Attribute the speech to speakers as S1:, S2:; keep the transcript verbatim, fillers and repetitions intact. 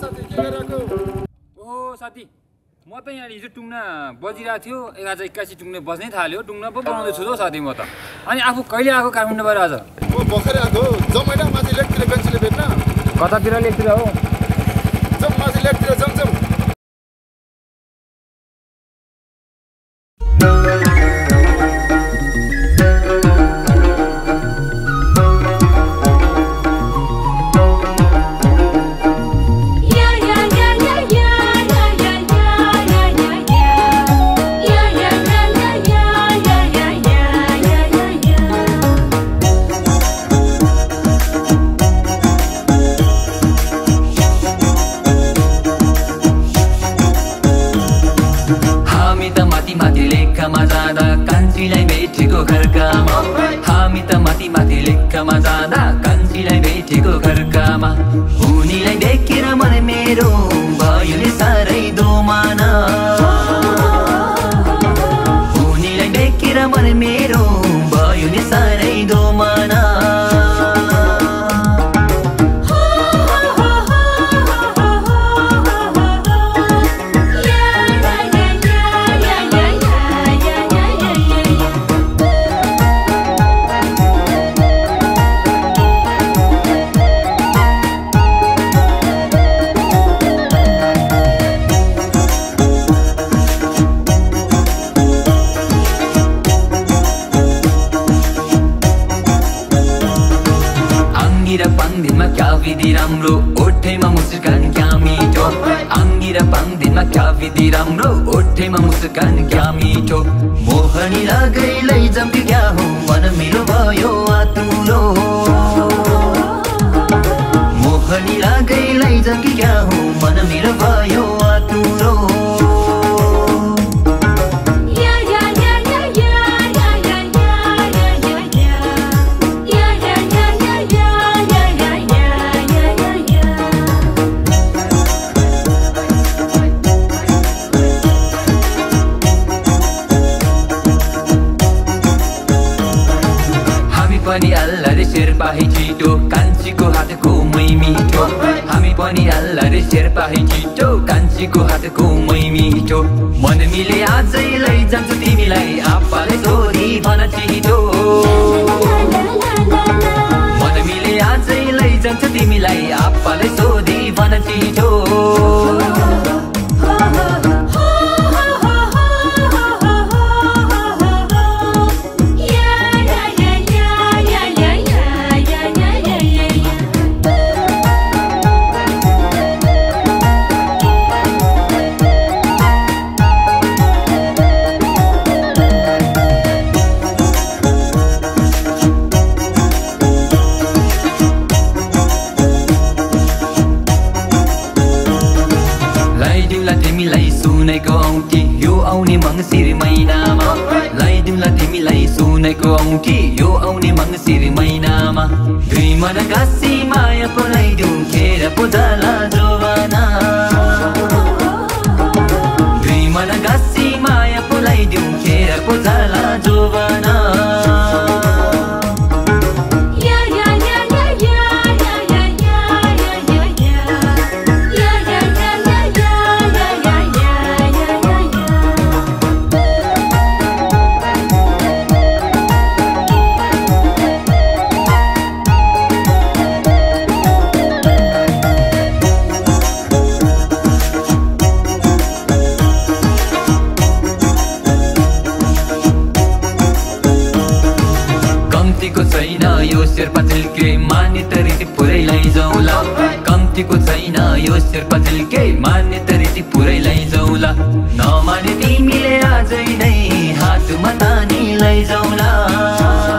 S1: साथी के गरेको?
S2: ओ साथी, म त यहाँ हिजो टुङ्ना बजिरहेको थियो, आज एक्कासी टुङ्ने बज्नै थाल्यो। टुङ्ना पो बनाउँदैछु त साथी म त। अनि आफू कहिले आएको काठमाडौँबाट आज?
S1: म भर्खरै आएको। जाउँ हैन माथि लेकतिर बेन्चले भेट्न।
S2: कतातिर लेकतिर हो?
S1: जाउँ माथि लेकतिर जाउँ जाउँ।
S3: कान्छीलाई भेटेको घरकामा हामी त माथि माथि लेखमा जाँदा कान्छीलाई भेटेको घरकामा उनीलाई देखेर मन मेरो भयो नि साह्रै दोमाना उनीलाई देखेर मन मेरो भयो नि साह्रै दोमाना पाङदिनमा क्या विधि राम्रो ओठैमा मुस्कान क्या मिठो आङ्गी र पाङदिनमा क्या विधि राम्रो ओठैमा मुस्कान क्या मिठो मोहनी लागैलै जम्प्यो क्या हो मन मेरो भयो आतुरो मोहनी लागैलै जम्प्यो क्या हो मन मेरो भयो आतुरो पनि अल्ला रे शेर्पा है छिटो कान्छीको हातको मै मिठो हामी पनि अल्ला रे शेर्पा है छिटो कान्छीको हातको मै मिठो मन मिले आजै लैजान्छु तिमीलाई आप्पाले सोधी भन छिटो मन मिले आजै लैजान्छु तिमीलाई आप्पाले सोधी भन छिटो तिमीलाई सुनेको औँठी यो आउने मङ्सिर महिनामा लाइदिउँला तिमीलाई सुनेको औँठी यो आउने मङ्सिर महिनामा दुई मन गाँसी माया पलाइदिउँ खेर पो जाला जोवाना दुई मन गाँसी माया पलाइदिउँ खेर पो जाला जोवाना छैन यो शेर्पा झिल्के मान्यता रीति पुरै लैजाउला कम्तीको छैन यो शेर्पा झिल्के मान्यता रीति पुरै लैजाउला नमाने तिमीले आजै नै हातमा तानी लैजाउला